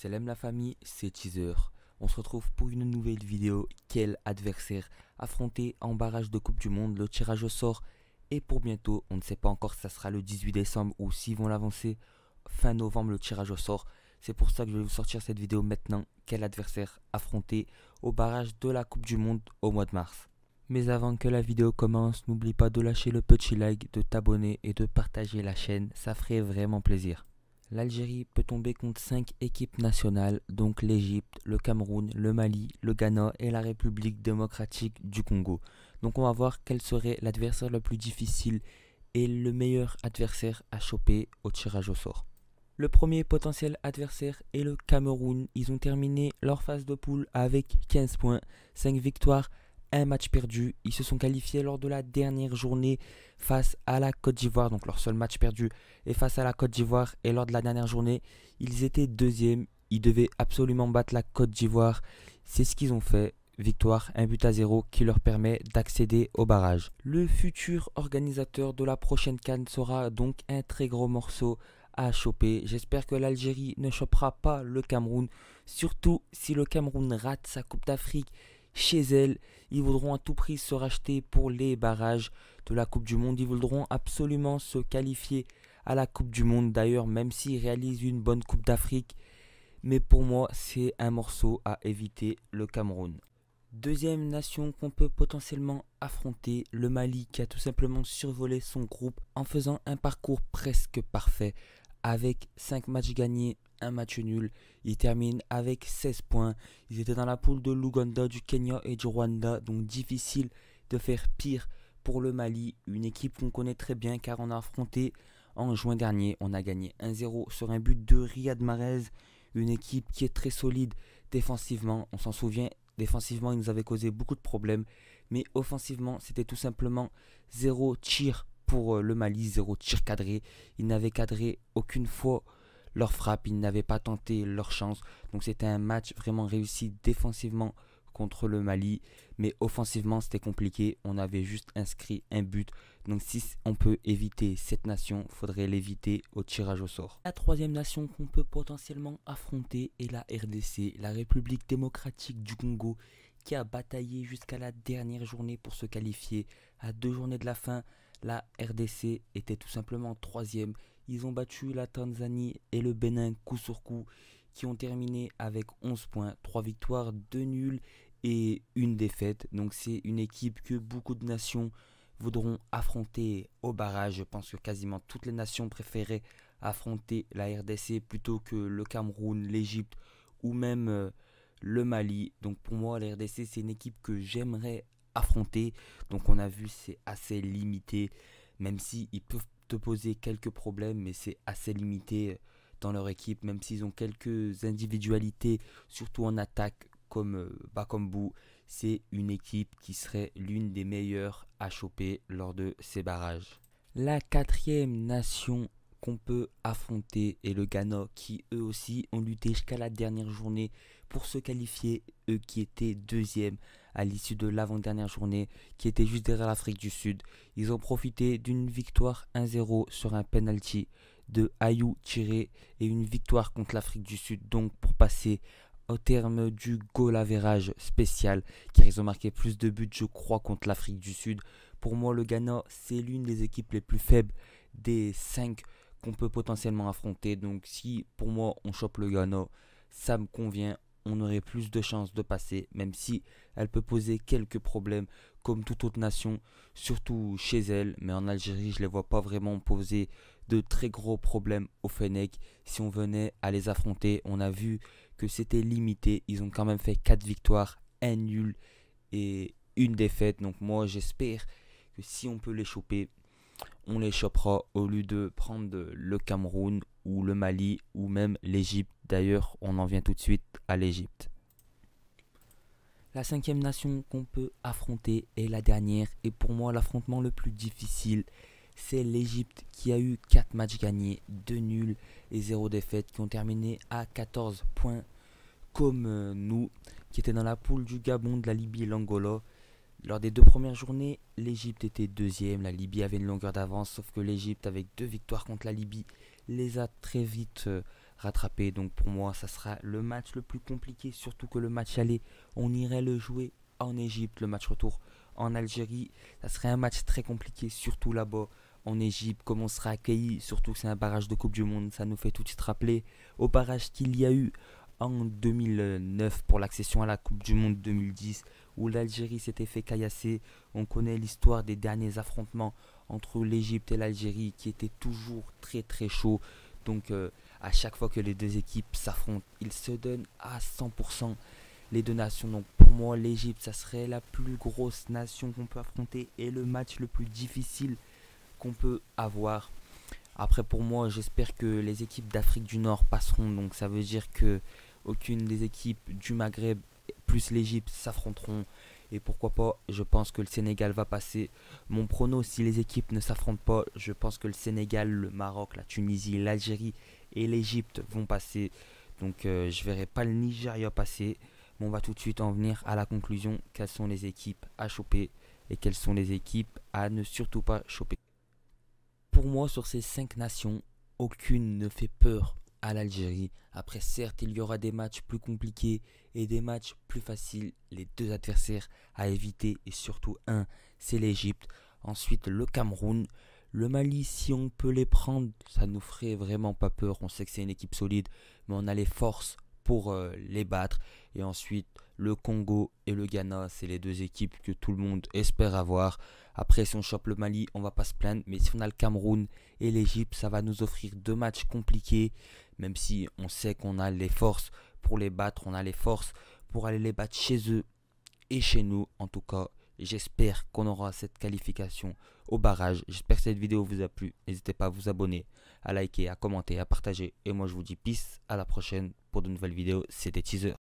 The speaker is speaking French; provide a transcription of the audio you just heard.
Salam la famille, c'est Teaser. On se retrouve pour une nouvelle vidéo. Quel adversaire affronter en barrage de Coupe du Monde? Le tirage au sort est pour bientôt. On ne sait pas encore si ça sera le 18 décembre ou s'ils vont l'avancer fin novembre le tirage au sort. C'est pour ça que je vais vous sortir cette vidéo maintenant. Quel adversaire affronter au barrage de la Coupe du Monde au mois de mars. Mais avant que la vidéo commence, n'oublie pas de lâcher le petit like, de t'abonner et de partager la chaîne. Ça ferait vraiment plaisir. L'Algérie peut tomber contre 5 équipes nationales, donc l'Égypte, le Cameroun, le Mali, le Ghana et la République démocratique du Congo. Donc on va voir quel serait l'adversaire le plus difficile et le meilleur adversaire à choper au tirage au sort. Le premier potentiel adversaire est le Cameroun. Ils ont terminé leur phase de poule avec 15 points, 5 victoires, un match perdu. Ils se sont qualifiés lors de la dernière journée face à la Côte d'Ivoire. Donc leur seul match perdu est face à la Côte d'Ivoire. Et lors de la dernière journée, ils étaient deuxièmes. Ils devaient absolument battre la Côte d'Ivoire. C'est ce qu'ils ont fait. Victoire 1-0 qui leur permet d'accéder au barrage. Le futur organisateur de la prochaine CAN sera donc un très gros morceau à choper. J'espère que l'Algérie ne chopera pas le Cameroun. Surtout si le Cameroun rate sa Coupe d'Afrique chez elle. Ils voudront à tout prix se racheter pour les barrages de la Coupe du Monde. Ils voudront absolument se qualifier à la Coupe du Monde. D'ailleurs, même s'ils réalisent une bonne Coupe d'Afrique. Mais pour moi, c'est un morceau à éviter, le Cameroun. Deuxième nation qu'on peut potentiellement affronter, le Mali qui a tout simplement survolé son groupe en faisant un parcours presque parfait avec 5 matchs gagnés, un match nul. Ils terminent avec 16 points. Ils étaient dans la poule de l'Ouganda, du Kenya et du Rwanda, donc difficile de faire pire pour le Mali. Une équipe qu'on connaît très bien car on a affronté en juin dernier. On a gagné 1-0 sur un but de Riyad Mahrez. Une équipe qui est très solide défensivement, on s'en souvient. Défensivement, ils nous avaient causé beaucoup de problèmes. Mais offensivement, c'était tout simplement 0 tir pour le Mali, 0 tir cadré. Ils n'avaient cadré aucune fois leur frappe. Ils n'avaient pas tenté leur chance. Donc c'était un match vraiment réussi défensivement contre le Mali. Mais offensivement, c'était compliqué. On avait juste inscrit un but. Donc si on peut éviter cette nation, il faudrait l'éviter au tirage au sort. La troisième nation qu'on peut potentiellement affronter est la RDC, la République démocratique du Congo, qui a bataillé jusqu'à la dernière journée pour se qualifier. À 2 journées de la fin, la RDC était tout simplement troisième. Ils ont battu la Tanzanie et le Bénin coup sur coup, qui ont terminé avec 11 points, 3 victoires, 2 nuls et une défaite. Donc c'est une équipe que beaucoup de nations voudront affronter au barrage. Je pense que quasiment toutes les nations préféraient affronter la RDC plutôt que le Cameroun, l'Égypte ou même le Mali. Donc pour moi, la RDC, c'est une équipe que j'aimerais affronter. Donc on a vu, c'est assez limité, même si ils peuvent te poser quelques problèmes, mais c'est assez limité dans leur équipe, même s'ils ont quelques individualités, surtout en attaque comme Bakambu. C'est une équipe qui serait l'une des meilleures à choper lors de ces barrages. La quatrième nation qu'on peut affronter est le Ghana, qui eux aussi ont lutté jusqu'à la dernière journée pour se qualifier, eux qui étaient deuxième à l'issue de l'avant-dernière journée, qui était juste derrière l'Afrique du Sud. Ils ont profité d'une victoire 1-0 sur un penalty de Ayou tiré et une victoire contre l'Afrique du Sud, donc pour passer au terme du goal average spécial, car ils ont marqué plus de buts, je crois, contre l'Afrique du Sud. Pour moi, le Ghana, c'est l'une des équipes les plus faibles des 5 qu'on peut potentiellement affronter. Donc si pour moi on chope le Ghana, ça me convient. On aurait plus de chances de passer, même si elle peut poser quelques problèmes comme toute autre nation, surtout chez elle. Mais en Algérie, je ne les vois pas vraiment poser de très gros problèmes au Fennec. Si on venait à les affronter, on a vu que c'était limité. Ils ont quand même fait 4 victoires, 1 nul et une défaite. Donc moi j'espère que si on peut les choper, on les chopera au lieu de prendre le Cameroun ou le Mali ou même l'Égypte. D'ailleurs, on en vient tout de suite à l'Égypte. La cinquième nation qu'on peut affronter est la dernière et pour moi l'affrontement le plus difficile. C'est l'Égypte qui a eu 4 matchs gagnés, 2 nuls et 0 défaite, qui ont terminé à 14 points comme nous, qui étaient dans la poule du Gabon, de la Libye et l'Angola. Lors des 2 premières journées, l'Égypte était deuxième, la Libye avait une longueur d'avance, sauf que l'Égypte, avec 2 victoires contre la Libye, les a très vite rattraper. Donc pour moi, ça sera le match le plus compliqué, surtout que le match aller, on irait le jouer en Égypte, le match retour en Algérie. Ça serait un match très compliqué, surtout là-bas en Égypte, comme on sera accueilli, surtout que c'est un barrage de Coupe du Monde. Ça nous fait tout de suite rappeler au barrage qu'il y a eu en 2009 pour l'accession à la Coupe du Monde 2010, où l'Algérie s'était fait caillasser. On connaît l'histoire des derniers affrontements entre l'Égypte et l'Algérie qui étaient toujours très très chauds. Donc à chaque fois que les deux équipes s'affrontent, ils se donnent à 100% les deux nations. Donc pour moi, l'Égypte, ça serait la plus grosse nation qu'on peut affronter et le match le plus difficile qu'on peut avoir. Après pour moi, j'espère que les équipes d'Afrique du Nord passeront. Donc ça veut dire que aucune des équipes du Maghreb plus l'Égypte s'affronteront. Et pourquoi pas, je pense que le Sénégal va passer. Mon prono, si les équipes ne s'affrontent pas, je pense que le Sénégal, le Maroc, la Tunisie, l'Algérie et l'Égypte vont passer. Donc je verrai pas le Nigeria passer. Mais on va tout de suite en venir à la conclusion. Quelles sont les équipes à choper et quelles sont les équipes à ne surtout pas choper. Pour moi, sur ces 5 nations, aucune ne fait peur à l'Algérie. Après, certes, il y aura des matchs plus compliqués et des matchs plus faciles. Les deux adversaires à éviter, et surtout un, c'est l'Égypte. Ensuite, le Cameroun. Le Mali, si on peut les prendre, ça nous ferait vraiment pas peur. On sait que c'est une équipe solide, mais on a les forces pour les battre. Et ensuite, le Congo et le Ghana, c'est les deux équipes que tout le monde espère avoir. Après, si on chope le Mali, on va pas se plaindre. Mais si on a le Cameroun et l'Égypte, ça va nous offrir deux matchs compliqués. Même si on sait qu'on a les forces pour les battre, on a les forces pour aller les battre chez eux et chez nous. En tout cas, j'espère qu'on aura cette qualification au barrage. J'espère que cette vidéo vous a plu. N'hésitez pas à vous abonner, à liker, à commenter, à partager. Et moi, je vous dis peace. À la prochaine pour de nouvelles vidéos. C'était Teaser.